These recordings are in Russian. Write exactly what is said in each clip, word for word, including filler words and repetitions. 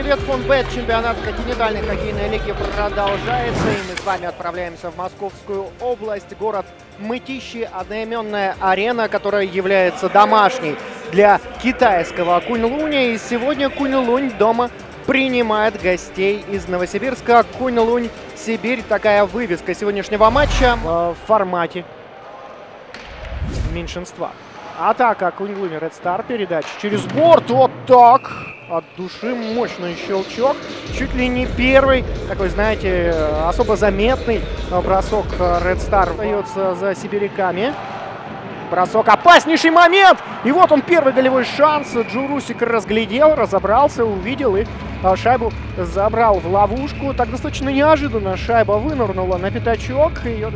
Привет, Фонбет! Чемпионат континентальной хоккейной лиги продолжается, и мы с вами отправляемся в Московскую область, город Мытищи, одноименная арена, которая является домашней для китайского Кунь-Луня. И сегодня Кунь-Лунь дома принимает гостей из Новосибирска. Кунь-Лунь, Сибирь. Такая вывеска сегодняшнего матча в формате меньшинства. Атака Кунь-Лунь, Red Star, передача через борт. Вот так! От души мощный щелчок. Чуть ли не первый, такой, знаете, особо заметный бросок Red Star остается за сибиряками. Бросок, опаснейший момент! И вот он, первый голевой шанс. Джурусик разглядел, разобрался, увидел и шайбу забрал в ловушку. Так достаточно неожиданно шайба вынырнула на пятачок. Ее...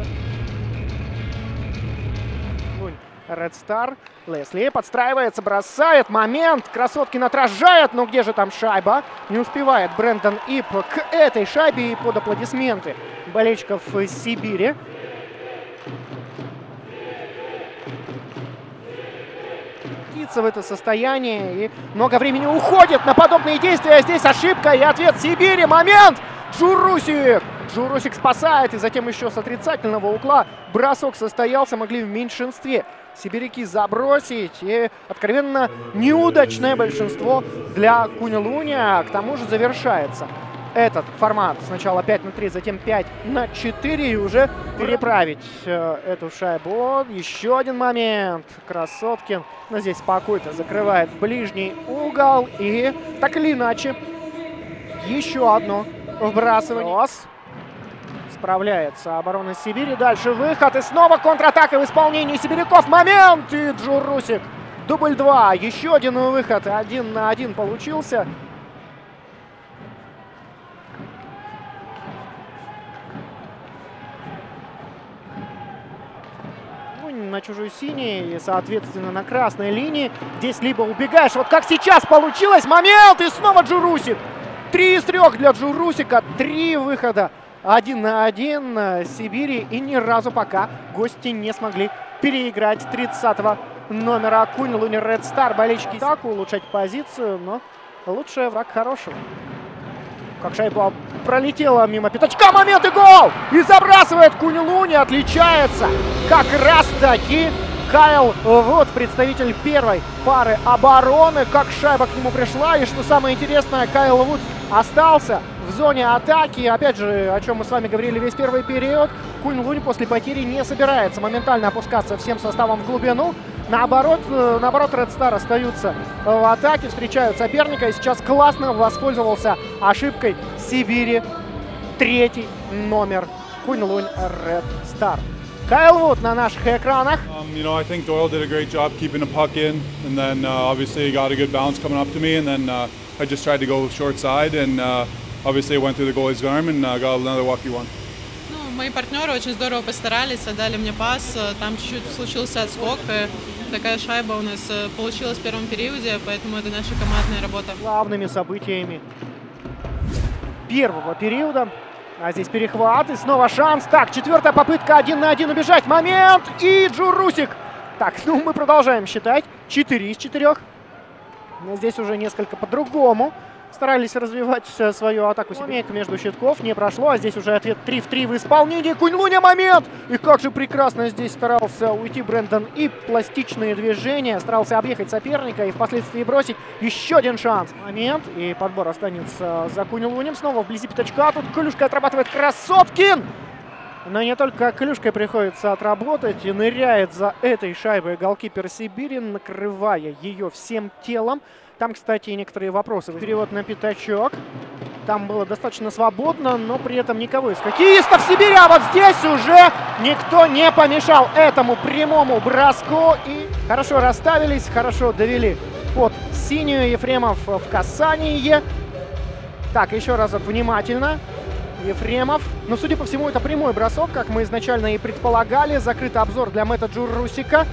Red Star. Лесли подстраивается, бросает. Момент. Красоткин отражает. Но где же там шайба? Не успевает Брэндон Ип к этой шайбе, и под аплодисменты болельщиков из Сибири. В это состояние, и много времени уходит на подобные действия. Здесь ошибка и ответ Сибири. Момент! Джурусик! Джурусик спасает, и затем еще с отрицательного угла бросок состоялся. Могли в меньшинстве сибиряки забросить, и откровенно неудачное большинство для Кунь-Луня. К тому же завершается этот формат сначала пять на три, затем пять на четыре, и уже переправить э, эту шайбу. Еще один момент. Красоткин, но здесь спокойно закрывает ближний угол, и так или иначе еще одно вбрасывание. Справляется оборона Сибири. Дальше выход, и снова контратака в исполнении сибиряков. Момент! И Джурусик. Дубль два. Еще один выход. Один на один получился. На чужой синей и, соответственно, на красной линии. Здесь либо убегаешь, вот как сейчас получилось. Момент! И снова Джурусик. Три из трех для Джурусика. Три выхода. Один на один Сибири. И ни разу пока гости не смогли переиграть тридцатого номера Кунь-Лунь Red Star. Болельщики так улучшать позицию, но лучший враг хорошего. Как шайба пролетела мимо пятачка. Момент и гол! И забрасывает Кунь-Лунь. Отличается как раз таки Кайл Вуд, представитель первой пары обороны. Как шайба к нему пришла. И что самое интересное, Кайл Вуд остался в зоне атаки. Опять же, о чем мы с вами говорили весь первый период. Кунь-Лунь после потери не собирается моментально опускаться всем составом в глубину. Наоборот, наоборот, Red Star остаются в атаке, встречают соперника. И сейчас классно воспользовался ошибкой Сибири. Третий номер Кунь-Лунь Red Star. Кайл Вуд на наших экранах. Um, you know, I think Doyle did a great job keeping the puck in, and then uh, obviously he got a good bounce coming up to me, and then uh, I just tried to go short side, and uh, obviously it went through the goalie's arm and uh, got another lucky one. Ну, мои партнеры очень здорово постарались, отдали мне пас, там чуть-чуть случился отскок. Такая шайба у нас получилась в первом периоде, поэтому это наша командная работа. Главными событиями первого периода. А здесь перехват, и снова шанс. Так, четвертая попытка, один на один убежать. Момент! И Джурусик. Так, ну мы продолжаем считать. Четыре из четырех. Но здесь уже несколько по-другому. Старались развивать свою атаку. Семейка между щитков не прошло, а здесь уже ответ три в три в исполнении. Кунь-Луня, момент! И как же прекрасно здесь старался уйти Брэндон и пластичные движения. Старался объехать соперника и впоследствии бросить еще один шанс. Момент, и подбор останется за Кунь-Лунем. Снова вблизи пятачка. Тут клюшкой отрабатывает Красоткин. Но не только клюшкой приходится отработать. И ныряет за этой шайбой голкипер Сибири, накрывая ее всем телом. Там, кстати, некоторые вопросы. Перевод на пятачок. Там было достаточно свободно, но при этом никого из хоккеистов Сибири. А вот здесь уже никто не помешал этому прямому броску. И хорошо расставились, хорошо довели под синюю. Ефремов в касании. Так, еще разок внимательно. Ефремов. Но, судя по всему, это прямой бросок, как мы изначально и предполагали. Закрытый обзор для Мэтта Джурусика.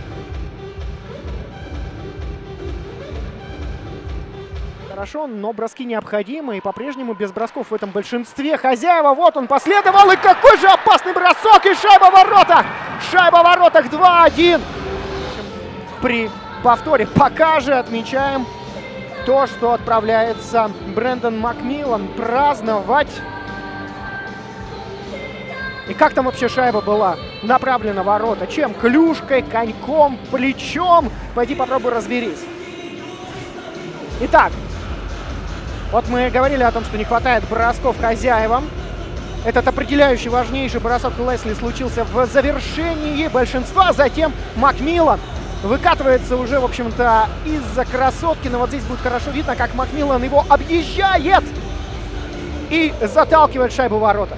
Хорошо, но броски необходимы, и по-прежнему без бросков в этом большинстве. Хозяева, вот он последовал, и какой же опасный бросок, и шайба в воротах! Шайба в воротах два один. При повторе пока же отмечаем то, что отправляется Брэндон Макмиллан праздновать. И как там вообще шайба была направлена в ворота? Чем? Клюшкой, коньком, плечом? Пойди попробуй разберись. Итак, вот мы говорили о том, что не хватает бросков хозяевам. Этот определяющий, важнейший бросок Лесли случился в завершении большинства. Затем Макмиллан выкатывается уже, в общем-то, из-за красотки. Но вот здесь будет хорошо видно, как Макмиллан его объезжает и заталкивает шайбу в ворота.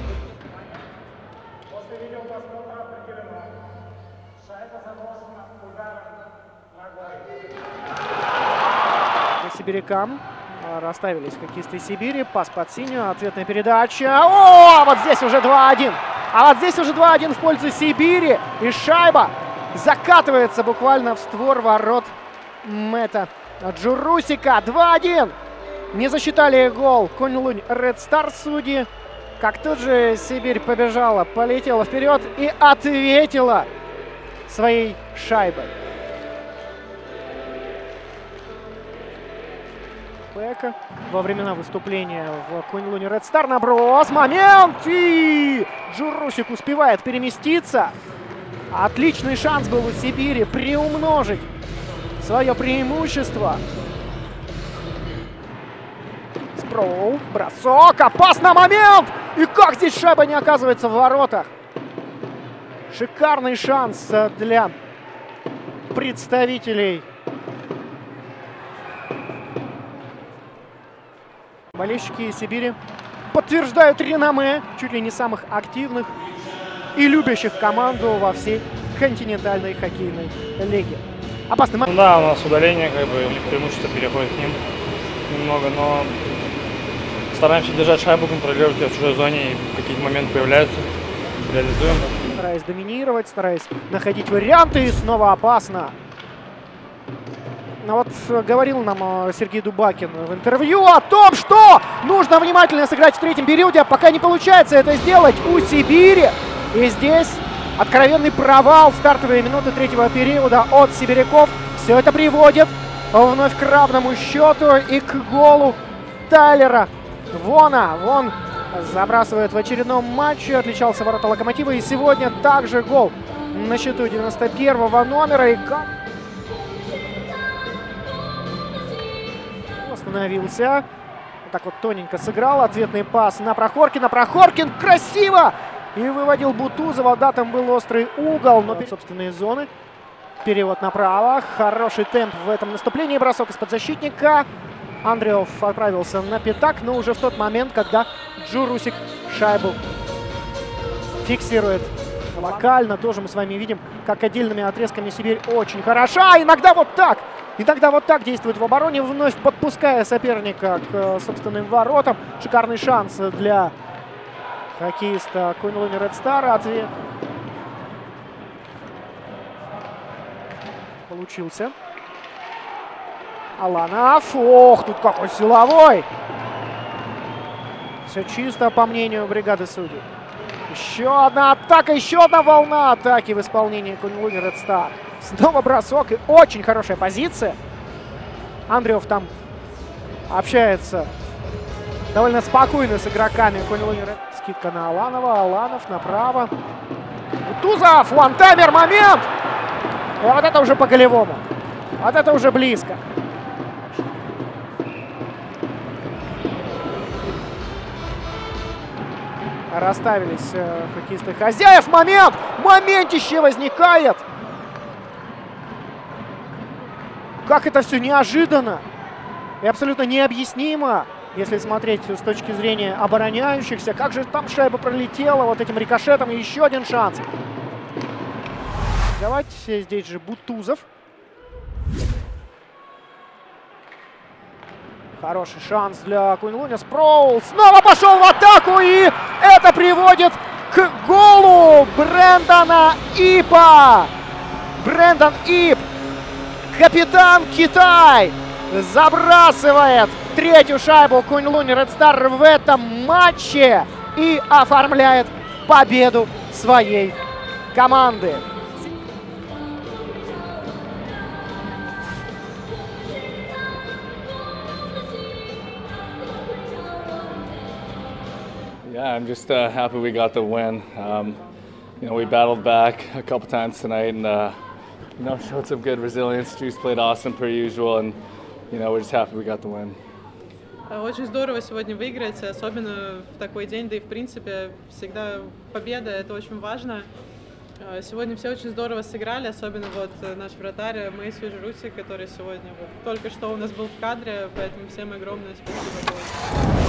Сибирякам расставились хоккеисты Сибири. Пас под синюю, ответная передача. О, вот здесь уже два один. А вот здесь уже два один в пользу Сибири. И шайба закатывается буквально в створ ворот Мэтта Джурусика. два один. Не засчитали гол Куньлунь Ред Стар судьи. Как тут же Сибирь побежала, полетела вперед и ответила своей шайбой. Пека во времена выступления в Куньлуне Ред Стар. Наброс, момент! И Джурусик успевает переместиться. Отличный шанс был у Сибири приумножить свое преимущество. Спроул, бросок, опасный момент! И как здесь шайба не оказывается в воротах? Шикарный шанс для представителей. Болельщики Сибири подтверждают реноме чуть ли не самых активных и любящих команду во всей континентальной хоккейной лиге. Опасный момент. Ну да, у нас удаление, как бы преимущество переходит к ним немного, но стараемся держать шайбу, контролировать ее в чужой зоне, и какие-то моменты появляются, реализуем. Стараясь доминировать, стараясь находить варианты, и снова опасно. Ну вот говорил нам Сергей Дубакин в интервью о том, что нужно внимательно сыграть в третьем периоде, а пока не получается это сделать у Сибири. И здесь откровенный провал в стартовые минуты третьего периода от сибиряков. Все это приводит вновь к равному счету и к голу Тайлера Вона. Вон забрасывает в очередном матче, отличался ворота Локомотива. И сегодня также гол на счету девяносто первого номера. И как остановился. Вот так вот тоненько сыграл. Ответный пас на Прохоркина. Прохоркин красиво! И выводил Бутузова. Да, там был острый угол, но собственные зоны. Перевод направо. Хороший темп в этом наступлении. Бросок из-под защитника. Андреев отправился на пятак, но уже в тот момент, когда Джурусик шайбу фиксирует локально. Тоже мы с вами видим, как отдельными отрезками Сибирь очень хороша. Иногда вот так. Иногда вот так действует в обороне, вновь подпуская соперника к собственным воротам. Шикарный шанс для хоккеиста Куньлунь Ред Стар. Ответ получился. Аланов. Ох, тут какой силовой. Все чисто, по мнению бригады судей. Еще одна атака, еще одна волна атаки в исполнении Куньлунь Ред Стар. Снова бросок и очень хорошая позиция. Андреев там общается довольно спокойно с игроками Куньлунь Ред. Скидка на Аланова. Аланов направо. Бутузов. Вантаймер. Момент. И вот это уже по голевому. Вот это уже близко. Расставились э, хоккеисты хозяев. Момент! Моментище возникает! Как это все неожиданно и абсолютно необъяснимо, если смотреть с точки зрения обороняющихся. Как же там шайба пролетела вот этим рикошетом. И еще один шанс. Давайте здесь же Бутузов. Хороший шанс для Куньлуня. Спроул снова пошел в атаку. И это приводит к голу Брэндона Ипа. Брэндон Ип, капитан Китай, забрасывает третью шайбу Куньлунь Ред Стар в этом матче и оформляет победу своей команды. Yeah, I'm just uh, happy we got the win. Um, you know, we battled back a couple times tonight and uh, you know, showed some good resilience. Juice played awesome per usual, and you know, we're just happy we got the win. Очень здорово сегодня выиграть, особенно в такой день, да и в принципе всегда победа, это очень важно. Сегодня все очень здорово сыграли, особенно вот наш вратарь Мэйсю Джурусик, который сегодня вот только что у нас был в кадре, поэтому всем огромное спасибо.